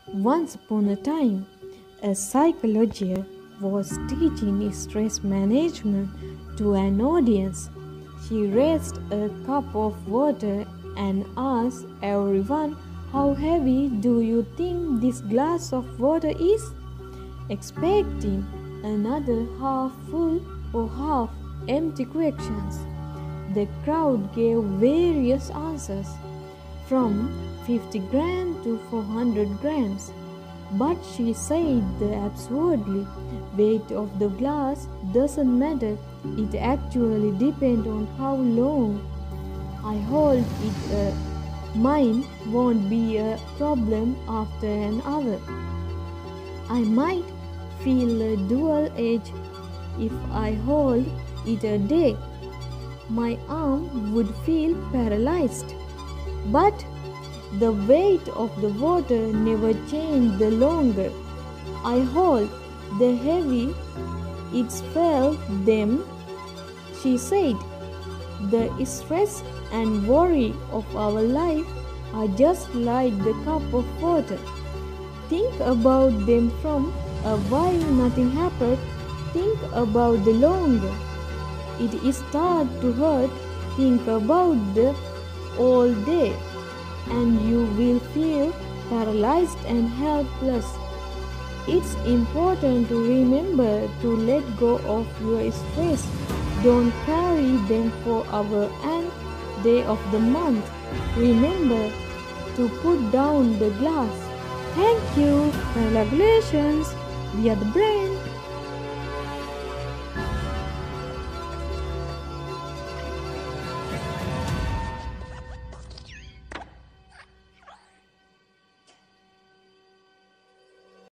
Once upon a time, a psychologist was teaching stress management to an audience. She raised a cup of water and asked everyone, "How heavy do you think this glass of water is?" Expecting another half full or half empty questions. The crowd gave various answers, from 50 grams to 400 grams. But she said the absolutely weight of the glass doesn't matter. It actually depends on how long I hold it. Mine won't be a problem after an hour. I might feel a dual edge if I hold it a day. My arm would feel paralyzed. But the weight of the water never changed the longer I hold the heavy it's felt them, she said. The stress and worry of our life are just like the cup of water. Think about them from a while nothing happened. Think about the longer it start to hurt. Think about the all day, and you will feel paralyzed and helpless. It's important to remember to let go of your stress. Don't carry them for our end day of the month. Remember to put down the glass. Thank you. Congratulations. We are the brand.